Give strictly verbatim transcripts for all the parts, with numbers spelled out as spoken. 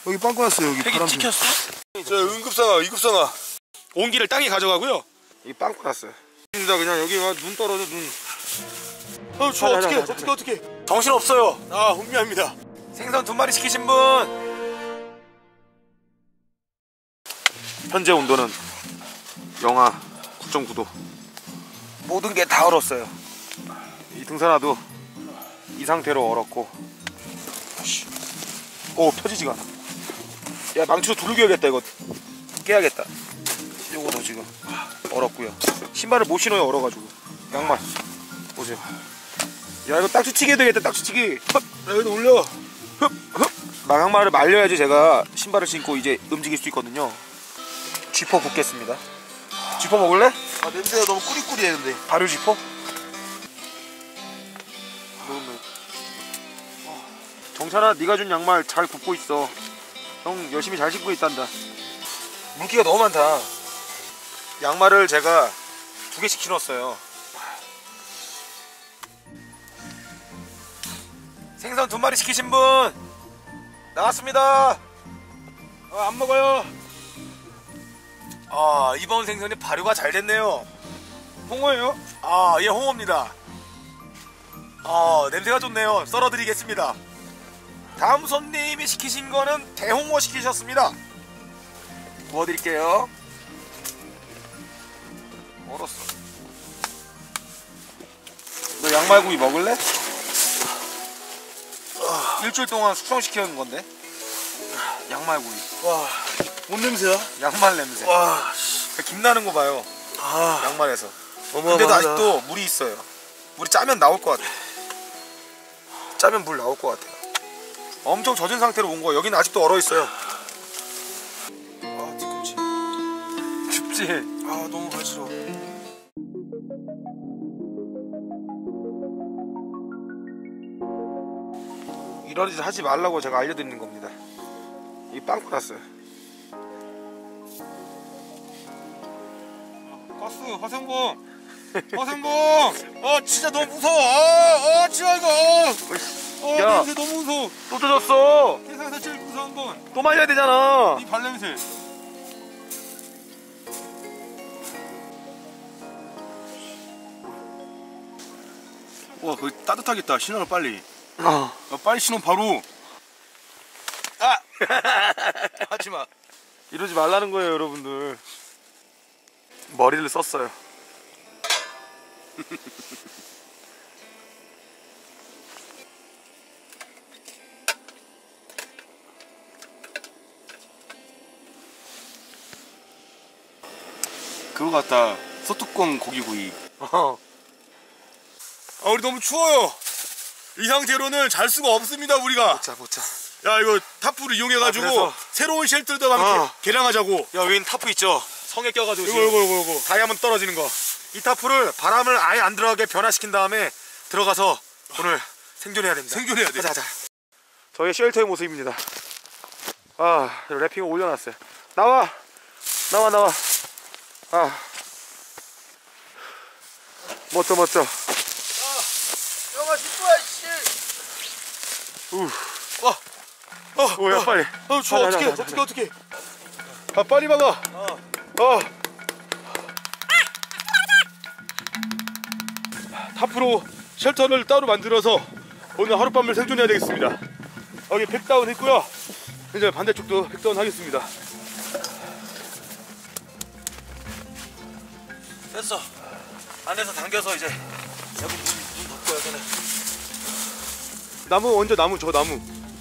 여기 빵꾸 났어요. 여기 팩이 찍혔어? 저 응급상황, 위급상황. 온기를 땅이 가져가고요. 이 빵꾸 났어요. 진짜 그냥 여기 눈 떨어져 눈. 어, 저 어떻게 어떻게 어떻게? 정신 없어요. 아, 혼미합니다. 생선 두 마리 시키신 분. 현재 온도는 영하 구 점 구 도. 모든 게 다 얼었어요. 이 등산화도 이 상태로 얼었고. 오, 펴지지가 않아. 야, 망치로 두들겨야겠다. 이거 깨야겠다. 요거도 지금 얼었고요. 신발을 못 신어요, 얼어가지고. 양말 보세요. 야, 이거 딱지치기 해야 되겠다. 딱지치기. 흡! 야, 여기다 올려. 흡! 흡! 막 양말을 말려야지 제가 신발을 신고 이제 움직일 수 있거든요. 쥐포 붓겠습니다. 쥐포 먹을래? 아, 냄새가 너무 꾸리꾸리했는데. 발효 쥐포? 정찬아, 네가 준 양말 잘 굽고 있어. 형 열심히 잘 신고 있단다. 물기가 너무 많다. 양말을 제가 두 개씩 신었어요. 생선 두 마리 시키신 분 나왔습니다. 어, 안 먹어요. 아, 이번 생선이 발효가 잘 됐네요. 홍어예요? 아, 예, 홍어입니다. 아, 냄새가 좋네요. 썰어드리겠습니다. 다음 손님이 시키신 거는 대홍어 시키셨습니다. 구워드릴게요. 얼었어. 너 양말구이 먹을래? 일주일 동안 숙성시키는 건데. 양말구이. 와, 뭔 냄새야? 양말 냄새. 와, 김 나는 거 봐요. 아, 양말에서. 어마어마하다. 근데도 아직도 물이 있어요. 물이 짜면 나올 것 같아. 짜면 물 나올 것 같아요. 엄청 젖은 상태로 온 거예요. 여기는 아직도 얼어 있어요. 아, 뒤꿈치. 춥지? 아, 너무 간지러워. 이런 짓 하지 말라고 제가 알려드리는 겁니다. 이 빵꾸 났어요. 가스, 화생봉. 화생봉. 아, 진짜 너무 무서워. 아, 아, 진짜 이거. 어, 야. 냄새 너무 무서워. 또 젖었어. 세상에서 제일 무서운 건 또 말려야 되잖아. 이 발냄새. 와, 그거 따뜻하겠다. 신호를 빨리. 어. 야, 빨리 신호 바로. 아! 하지마. 이러지 말라는 거예요, 여러분들. 머리를 썼어요. 그거 같다. 소뚜껑 고기구이. 어. 아, 우리 너무 추워요. 이 상태로는 잘 수가 없습니다, 우리가. 보자, 보자. 야, 이거 타프를 이용해가지고 아, 그래서? 새로운 쉘터도 한번 어. 개, 개량하자고. 야, 여긴 타프 있죠? 성에 껴가지고 이거, 지금 이거, 이거, 이거. 다이아몬드 떨어지는 거. 이 타프를 바람을 아예 안 들어가게 변화시킨 다음에 들어가서 오늘 생존해야 됩니다. 생존해야 돼. 가자, 가자. 저희 쉘터의 모습입니다. 아, 랩핑을 올려놨어요. 나와! 나와, 나와. 아. 멋져, 멋져. 영화 십구야, 씨. 우. 와. 어, 오, 야, 빨리. 어, 추워. 가자, 어떡해, 가자, 어떡해, 가자. 어떡해. 아, 빨리 막아. 어. 어. 타프로 쉘터를 따로 만들어서 오늘 하룻밤을 생존해야 되겠습니다. 여기 백다운 했고요. 이제 반대쪽도 백다운 하겠습니다. 됐어. 안에서 당겨서 이제 여기 문, 문 덮고야 되네. 나무 먼저 나무 저 나무.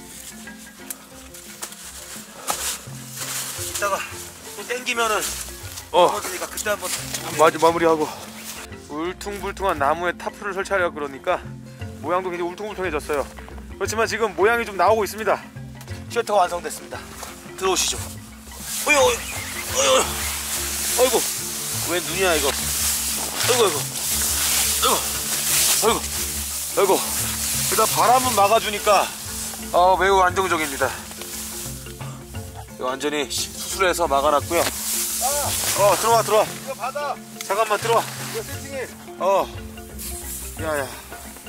이따가 또 땡기면은 어. 넘어지니까 그때 한번. 마주 마무리하고. 울퉁불퉁한 나무에 타프를 설치하려고 그러니까 모양도 굉장히 울퉁불퉁해졌어요. 그렇지만 지금 모양이 좀 나오고 있습니다. 쉘터가 완성됐습니다. 들어오시죠. 어이, 어이, 어이, 어이. 아이고, 왜 눈이야 이거? 아이고, 아이고, 아이고, 아이고. 일단 바람은 막아주니까 어, 매우 안정적입니다. 완전히 수술해서 막아놨고요. 어, 들어와, 들어와. 이거 받아. 잠깐만 들어와. 이거 세팅해. 어. 야야.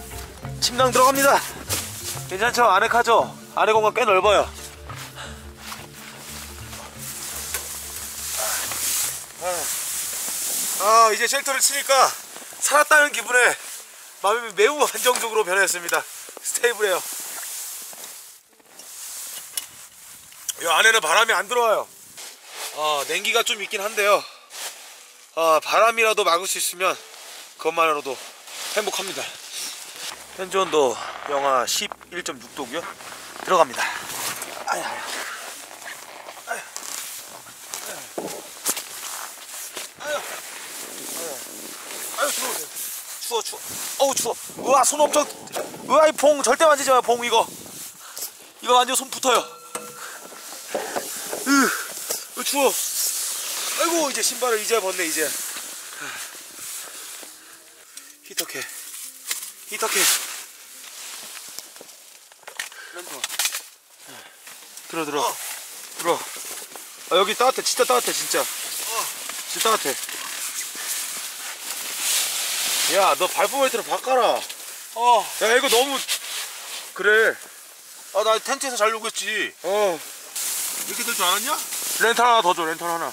침낭 들어갑니다. 괜찮죠? 안에 카죠? 안에 공간 꽤 넓어요. 아 이제 쉘터를 치니까 살았다는 기분에 마음이 매우 안정적으로 변했습니다. 스테이블해요. 이 안에는 바람이 안 들어와요. 아 냉기가 좀 있긴 한데요. 아 바람이라도 막을 수 있으면 그것만으로도 행복합니다. 현재 온도 영하 십일 점 육 도고요 들어갑니다. 아유, 아유. 아유. 아유. 아유. 아유 들어오세요. 추워 추워. 어우 추워. 우와 손 엄청. 우와 이 봉 절대 만지지 마요. 봉 이거. 이거 만지면 손 붙어요. 으, 으 추워. 아이고 이제 신발을 이제 벗네 이제. 히터캡. 히터캡. 랜턴. 들어 들어. 어. 들어. 아 여기 따뜻해. 진짜 따뜻해 진짜. 어. 진짜 따뜻해. 야 너 발포 벨트를 바꿔라. 어. 야 이거 너무 그래. 아 나 텐트에서 자려고 했지. 어. 이렇게 될 줄 알았냐? 랜턴 하나 더 줘. 랜턴 하나.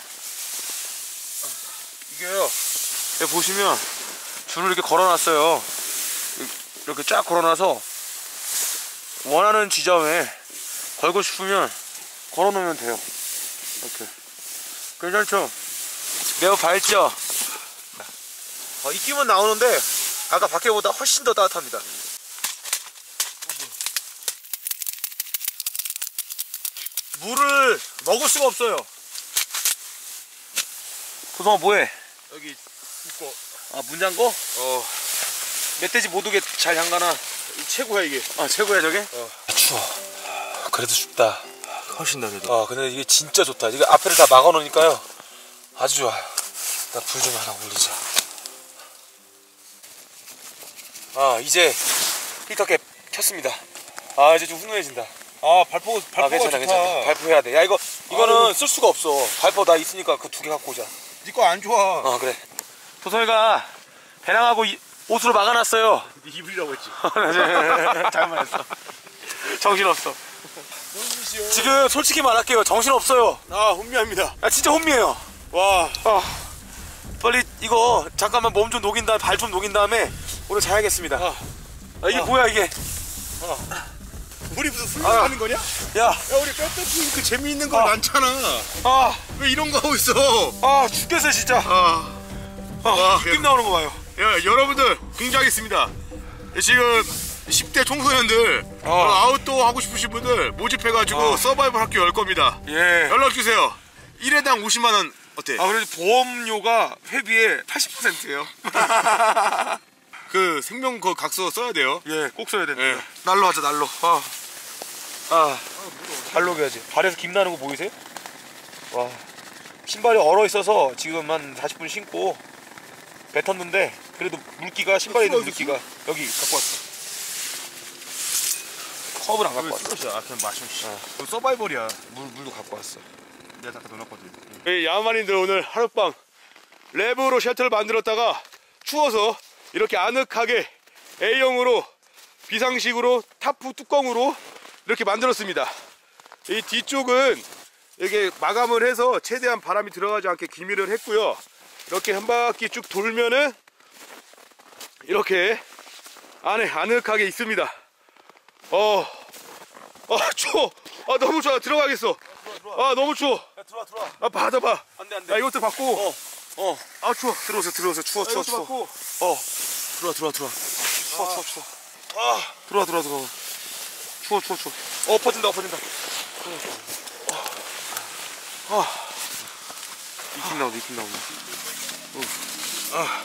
이게요. 여기 보시면 줄을 이렇게 걸어놨어요. 이렇게 쫙 걸어놔서 원하는 지점에 걸고 싶으면 걸어놓으면 돼요. 이렇게. 괜찮죠? 매우 밝죠? 어, 입김은 나오는데 아까 밖에보다 훨씬 더 따뜻합니다. 물을 먹을 수가 없어요. 도성아 뭐해? 여기 입고. 아 문 잠궈? 어. 멧돼지 못 오게 잘 잠가놔. 최고야 이게. 아 최고야 저게? 어. 추워. 그래도 춥다. 훨씬 나네도. 아 근데 이게 진짜 좋다. 이게 앞에를 다 막아 놓으니까요 아주 좋아요. 나 불 좀 하나 올리자. 아 이제 히터캡 켰습니다. 아 이제 좀 훈훈해진다. 아 발포 발포가 아 괜찮아 좋다. 괜찮아. 발포해야 돼. 야 이거 이거는 아유. 쓸 수가 없어. 발포 나 있으니까 그 두 개 갖고 오자. 네 거 안 좋아. 어 그래. 도성이가 배낭하고 이, 옷으로 막아놨어요. 네 입으려고 했지. 잘못했어. 정신없어. 지금 솔직히 말할게요. 정신없어요. 아 혼미합니다. 아 진짜 혼미해요. 와. 아, 빨리 이거 잠깐만 몸 좀 녹인 다음에 발 좀 녹인 다음에 오늘 자야겠습니다. 아, 아, 이게 아. 뭐야 이게? 아. 우리 무슨 훈련하는 거냐? 야, 야 우리 뼈뼈 그 재미있는 거 아. 많잖아. 아, 왜 이런 거 하고 있어? 아 죽겠어 진짜. 아. 아, 와, 입김 나오는 거 봐요. 야 여러분들 공지하겠습니다. 지금 십 대 청소년들 어. 아웃도어 하고 싶으신 분들 모집해가지고 어. 서바이벌 학교 열 겁니다. 예. 연락 주세요. 일 회당 오십만 원 어때? 아 그래도 보험료가 회비의 팔십 퍼센트예요. 그 생명 그 각서 써야 돼요. 예, 꼭 써야 됩니다. 예. 날로 하자 날로. 아, 아, 발 녹여야지. 발에서 김 나는 거 보이세요? 와, 신발이 얼어 있어서 지금 한 사십 분 신고 뱉었는데 그래도 물기가 신발에 있는 물기가 여기 갖고 왔어. 컵을 안 갖고 왔어. 아 그냥 마셔. 어. 그 서바이벌이야. 물 물도 갖고 왔어. 내가 잠깐 넣어놨거든. 이 야만인들 오늘 하룻밤 랩으로 셔틀을 만들었다가 추워서 이렇게 아늑하게 A형으로 비상식으로 타프 뚜껑으로 이렇게 만들었습니다. 이 뒤쪽은 이렇게 마감을 해서 최대한 바람이 들어가지 않게 기밀을 했고요. 이렇게 한 바퀴 쭉 돌면은 이렇게 안에 아늑하게 있습니다. 어, 아 추워. 아 너무 좋아. 들어가겠어. 아 너무 추워. 야, 들어와 들어와. 아 받아봐. 안돼 안돼. 야 이것도 받고. 어, 어. 아 추워. 들어오세요 들어오세요. 추워 추워 추워. 받고. 어, 들어와 들어와 들어와. 추워 추워 추워. 아, 들어와 들어와 들어와. 추워 추워 추워. 어, 엎어진다 엎어진다. 아, 입김 나온다 입김 나온다. 어. 아,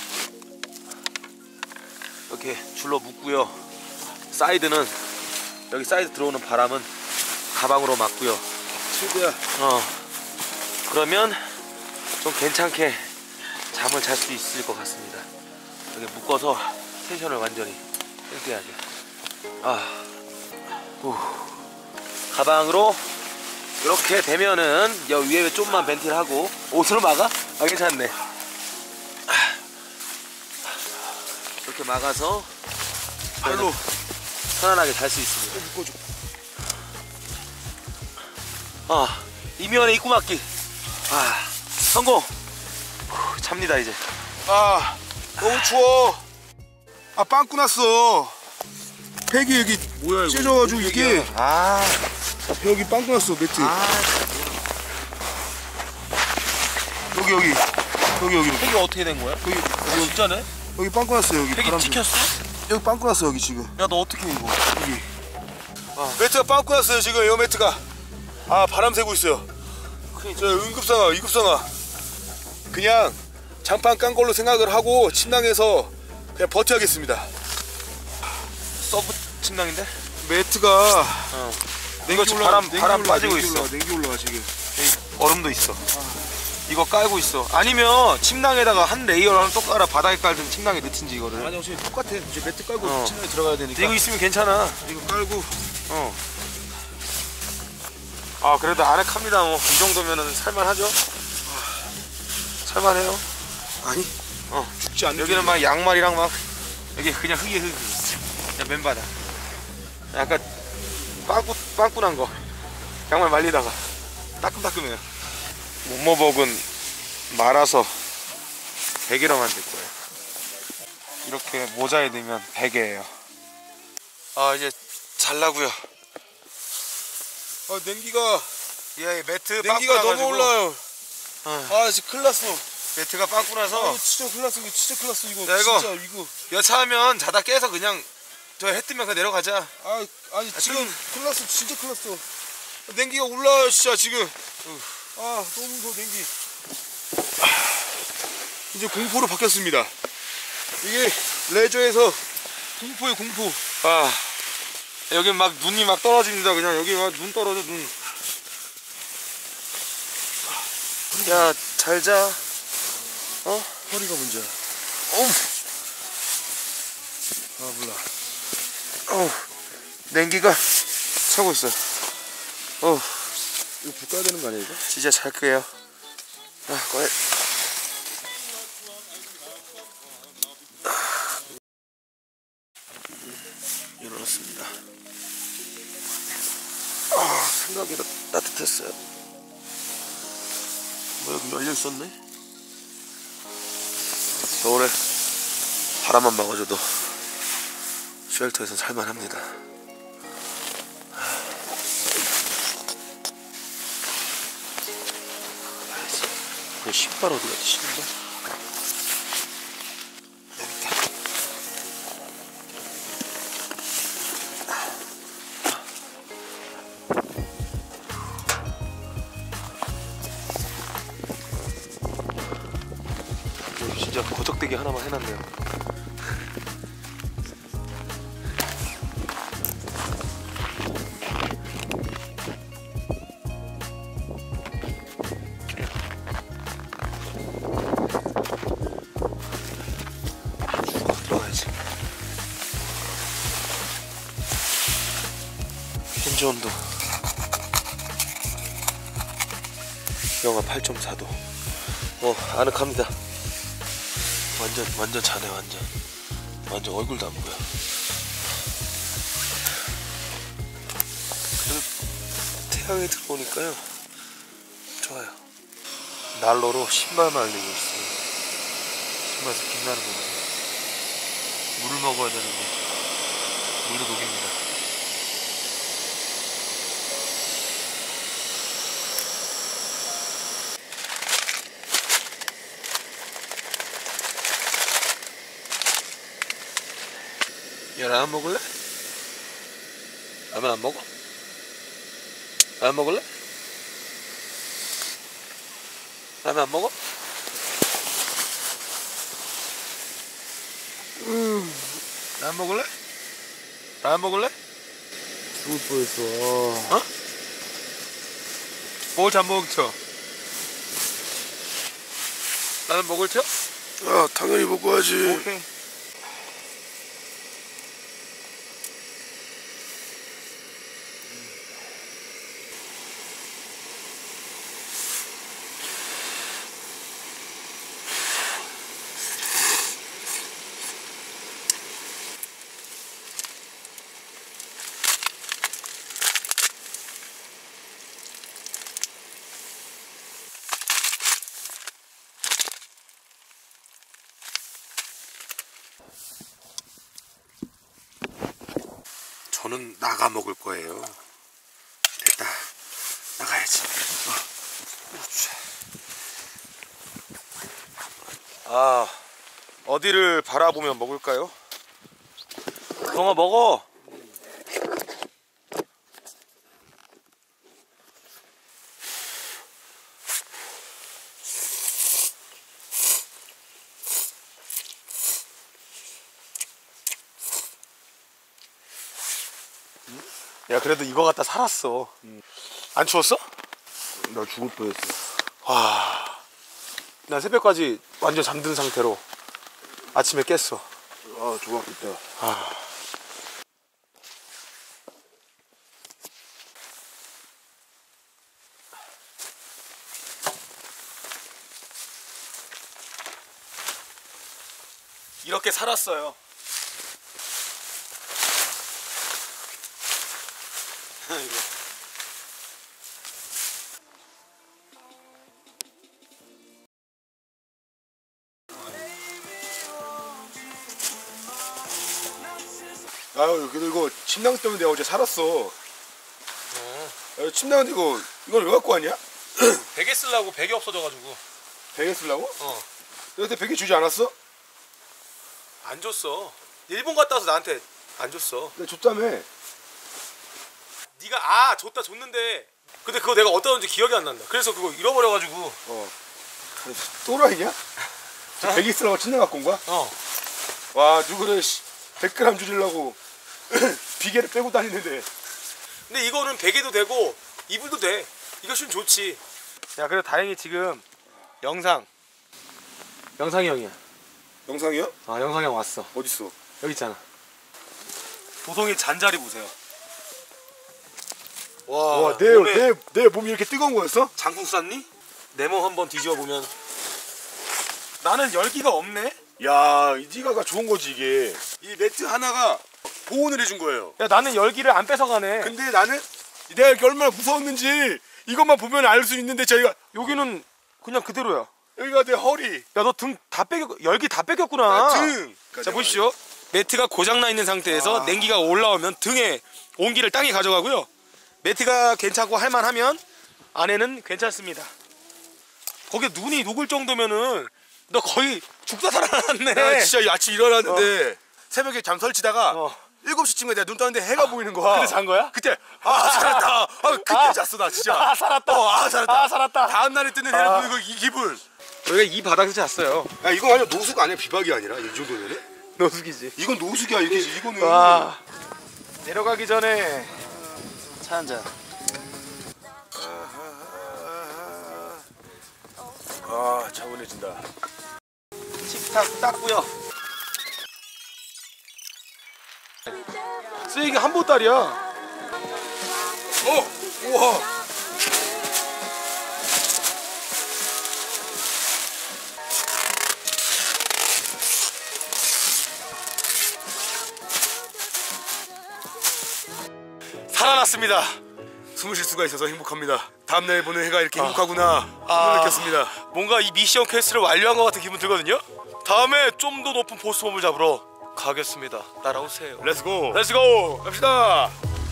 이렇게 줄로 묶고요. 사이드는 여기 사이드 들어오는 바람은 가방으로 막고요. 최고야. 어, 그러면 좀 괜찮게 잠을 잘 수 있을 것 같습니다. 여기 묶어서 텐션을 완전히 땡겨야죠. 아, 후. 가방으로 이렇게 되면은 여기 위에 좀만 벤틸하고 옷으로 막아? 아 괜찮네. 이렇게 막아서 발로 편안하게 잘 수 있습니다. 묶어줘. 아, 이면에 입구 막기. 아, 성공. 후, 잡니다 이제. 아 너무 추워. 아 빵꾸 났어. 팩이 여기 뭐야 이거? 찢어져가지고 이게 아, 여기 빵꾸 났어 매트. 아 여기 여기 여기 여기 팩이 어떻게 된 거야? 여기 아, 진짜네? 여기 빵꾸 났어 여기. 팩이 바람 찍혔어? 여기 빵꾸 났어 여기 지금. 야 너 어떻게 이거? 여기. 아. 매트가 빵꾸 났어요 지금. 이 매트가 아 바람 새고 있어요. 저 응급상황 위급상황. 그냥 장판 깐 걸로 생각을 하고 침낭에서 그냥 버텨야겠습니다. 서브 침낭인데? 매트가 어. 냉기 이거 지금 올라가, 바람 냉기 바람 올라가, 빠지고 냉기 있어. 올라가, 냉기 올라가 지금. 여기 얼음도 있어. 이거 깔고 있어. 아니면 침낭에다가 한 레이어를 또 깔아. 바닥에 깔든 침낭에 넣든지 이거를. 아니 어차피 똑같아. 이제 매트 깔고 어. 침낭에 들어가야 되니까. 이거 있으면 괜찮아. 이거 깔고. 어. 아 그래도 아늑합니다. 뭐 이 정도면은 살만하죠. 살만해요. 아니 어. 죽지 않는. 여기는 막 양말이랑 막 여기 그냥 흙이 흙이. 그냥 맨바닥. 약간 빵꾸 빵꾸 난 거. 양말 말리다가 따끔따끔해요. 모모복은 말아서 베개로 만들 거예요. 이렇게 모자에 넣으면 베개예요. 아 이제 잘라고요. 아 냉기가 예, 매트 냉기가 빵꾸 너무 나가지고. 올라요. 어. 아 진짜 큰일 났어. 매트가 빵꾸 나서 아 진짜 큰일 났어. 이거 진짜 큰일 났어 이거. 야, 이거. 진짜 이거. 여차하면 자다 깨서 그냥 저 해 뜨면 그냥 내려가자. 아 아니 아, 지금 좀- 큰일 났어. 진짜 큰일 났어. 냉기가 올라요 진짜 지금. 아 너무 무서워 냉기. 아, 이제 공포로 바뀌었습니다. 이게 레저에서 공포에 공포. 아 여기 막 눈이 막 떨어집니다. 그냥 여기 막 눈 떨어져 눈. 야 잘 자. 어? 허리가 문제야. 어우 아 몰라. 어우 냉기가 차고 있어. 어우 이거 불 꺼야 되는 거 아니야 이거? 진짜 잘 끄요. 아 꺼내. 일어났습니다. 아 생각보다 따뜻했어요. 뭐 여기 열려 있었네. 겨울에 바람만 막아줘도 쉘터에서 살만합니다. 내 신발 어디 갔지? 신발? 여기 있다. 여기 진짜 고적대기 하나만 해놨네요. 들어가야지. 현재 온도 영하 팔 점 사 도. 어 아늑합니다. 완전 완전 자네. 완전 완전 얼굴도 안 보여. 그래도 태양이 들어오니까요 좋아요. 난로로 신발 말리고 있어요. 신발에서 빛나는 거 보세요. 물을 먹어야 되는데 물도 녹입니다. 야 라면 먹을래? 라면 안 먹어? 라면 먹을래? 라면 안 먹어? 음. 라면 먹을래? 라면 먹을래? 죽을 뻔했어. 어? 먹을 줄 안 먹을 쳐? 라면 먹을 쳐? 아 당연히 먹고 하지. 오케이. 저는 나가 먹을 거예요. 됐다. 나가야지. 아, 어디를 바라보면 먹을까요? 경아 먹어. 야, 그래도 이거 갖다 살았어. 음. 안 추웠어? 나 죽을 뻔했어. 와, 난 새벽까지 완전 잠든 상태로 아침에 깼어. 아, 좋았겠다. 아. 이렇게 살았어요. 이거. 아유, 그래도 이거 침낭 때문에 내가 어제 살았어. 어. 야, 침낭인데 이거 이걸 왜 갖고 왔냐? 베개 쓰려고 베개 없어져가지고. 베개 쓰려고? 어. 너한테 베개 주지 않았어? 안 줬어. 일본 갔다 와서 나한테 안 줬어. 내가 줬다며. 네가 아 줬다 줬는데 근데 그거 내가 어디다 줬는지 기억이 안 난다. 그래서 그거 잃어버려가지고. 어. 또라이냐? 저 베개 쓰려고 침낭 갖고 온 거야? 어. 와, 누구를 백 그램 줄이려고 비계를 빼고 다니는데. 근데 이거는 베개도 되고 이불도 돼. 이거 좀 좋지. 야, 그래도 다행히 지금 영상 영상이 형이야. 영상이요? 아, 영상이 형 왔어. 어딨어? 여기 있잖아. 도성이 잔자리 보세요. 와, 와, 내, 몸에 내, 내 몸이 이렇게 뜨거운 거였어? 장풍 쌌니? 내 몸 한번 뒤집어 보면 나는 열기가 없네. 야, 이 니가가 좋은 거지 이게. 이 매트 하나가 보온을 해준 거예요. 야, 나는 열기를 안 뺏어가네. 근데 나는 내가 이렇게 얼마나 무서웠는지 이것만 보면 알 수 있는데 저희가 여기는 그냥 그대로야. 여기가 내 허리. 야, 너 등 다 뺏겼, 열기 다 뺏겼구나. 등. 자, 보시죠. 매트가 고장나 있는 상태에서 아. 냉기가 올라오면 등에 온기를 땅이 가져가고요. 매트가 괜찮고 할만하면 안에는 괜찮습니다. 거기에 눈이 녹을 정도면은 너 거의 죽다 살아났네. 나 진짜 아침 일어났는데 새벽에 잠 설치다가 어. 일곱 시쯤에 내가 눈 떴는데 해가 보이는 거야. 그래서 잔 거야? 그때 아 살았다. 아 그때 아. 잤어 나 진짜. 아, 살았다. 어, 아 살았다. 아, 살았다. 다음 날에 뜨는 해를 아. 보는 거 이 기분. 저희가 이 바닥에서 잤어요. 야 이거 아니야 노숙 아니야 비박이 아니라 이 정도면은? 노숙이지. 이건 노숙이야 이렇게 이거는. 와. 내려가기 전에 차 한 잔. 아 차분해진다. 식탁 닦고요. 쓰레기 한 보따리야. 어 우와. 살아났습니다. 숨을 쉴 수가 있어서 행복합니다. 다음날 보는 해가 이렇게 행복하구나 아. 아. 느꼈습니다. 뭔가 이 미션 퀘스트를 완료한 것 같은 기분 들거든요. 다음에 좀 더 높은 보스몹을 잡으러 가겠습니다. 따라오세요. 렛츠고. 렛츠고. 갑시다.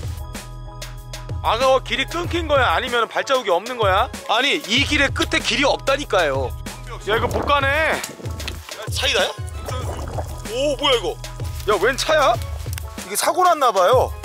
아까 길이 끊긴 거야? 아니면 발자국이 없는 거야? 아니, 이 길의 끝에 길이 없다니까요. 야, 이거 못 가네. 사이다야? 오, 뭐야 이거? 야, 웬 차야? 이게 사고 났나 봐요.